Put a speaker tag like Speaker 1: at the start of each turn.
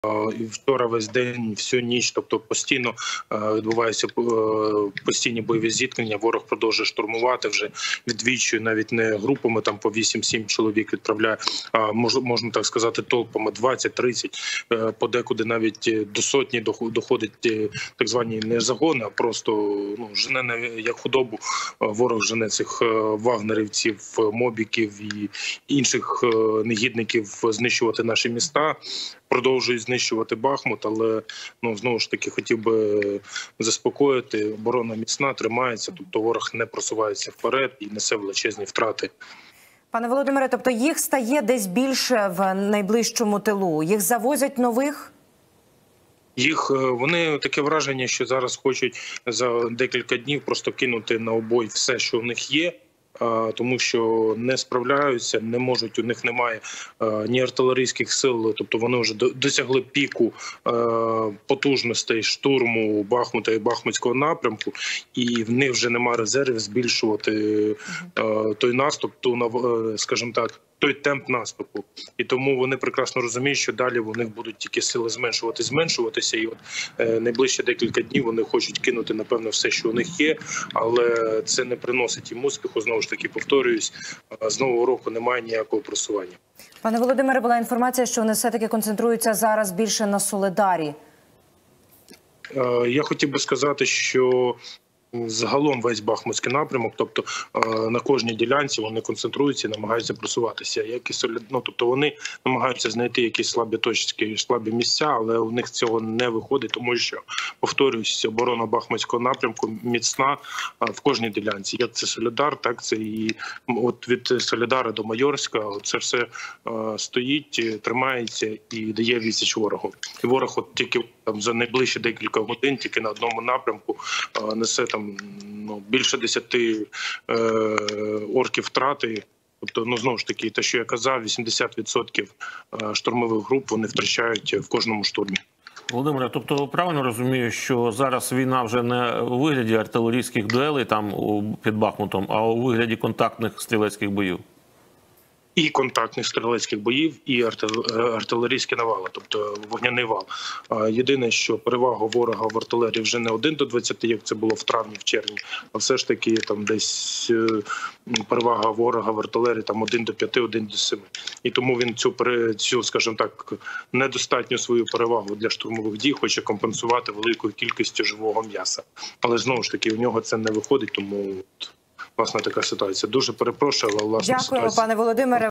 Speaker 1: І вчора весь день, всю ніч, тобто постійно відбуваються постійні бойові зіткнення. Ворог продовжує штурмувати, вже відвічує навіть не групами там по 8-7 чоловік відправляє, а можна так сказати, толпами 20-30, подекуди навіть до сотні доходить так звані не загони, а просто жене як худобу. Ворог жене цих вагнерівців, мобіків і інших негідників знищувати наші міста. Продовжують знищувати Бахмут, але знову ж таки хотів би заспокоїти, оборона міцна, тримається, тобто ворог не просувається вперед і несе величезні втрати.
Speaker 2: Пане Володимире, тобто їх стає десь більше в найближчому тилу? Їх завозять нових?
Speaker 1: Вони таке враження, що зараз хочуть за декілька днів просто кинути на обой все, що в них є, тому що не справляються, не можуть, у них немає ні артилерійських сил, тобто вони вже досягли піку потужностей штурму Бахмута і Бахмутського напрямку, і в них вже немає резервів збільшувати той наступ, скажімо так, той темп наступу. І тому вони прекрасно розуміють, що далі у них будуть тільки сили зменшуватися. І от найближчі декілька днів вони хочуть кинути, напевно, все, що у них є, але це не приносить їм успіху. Знову ж таки, повторююсь, з Нового року немає ніякого просування.
Speaker 2: Пане Володимире, була інформація, що вони все-таки концентруються зараз більше на Солидарі.
Speaker 1: Я хотів би сказати, що загалом весь Бахмутський напрямок, тобто на кожній ділянці вони концентруються і намагаються просуватися. Тобто вони намагаються знайти якісь слабі точки, слабі місця, але у них цього не виходить, тому що, повторюсь, оборона Бахмутського напрямку міцна в кожній ділянці. Як це Солидар, так це і от від Солидара до Майорська, це все стоїть, тримається і дає відсіч ворогу. І ворог от тільки за найближчі декілька годин тільки на одному напрямку несе більше 10 орків втрати. Тобто, знову ж таки, те, що я казав, 80% штурмових груп вони втрачають в кожному штурмі.
Speaker 3: Володимире, тобто правильно розумію, що зараз війна вже не у вигляді артилерійських дуелей там під Бахмутом, а у вигляді контактних стрілецьких боїв?
Speaker 1: І контактних стрілецьких боїв, і артилерійські навали, тобто вогняний вал. Єдине, що перевага ворога в артилерії вже не 1 до 20, як це було в травні, в червні, а все ж таки там десь перевага ворога в артилерії там 1 до 5, 1 до 7. І тому він цю, скажімо так, недостатню свою перевагу для штурмових дій хоче компенсувати великою кількістю живого м'яса. Але знову ж таки у нього це не виходить, тому власне така ситуація. Дуже перепрошую, але власне ситуація.
Speaker 2: Дякую, пане Володимире.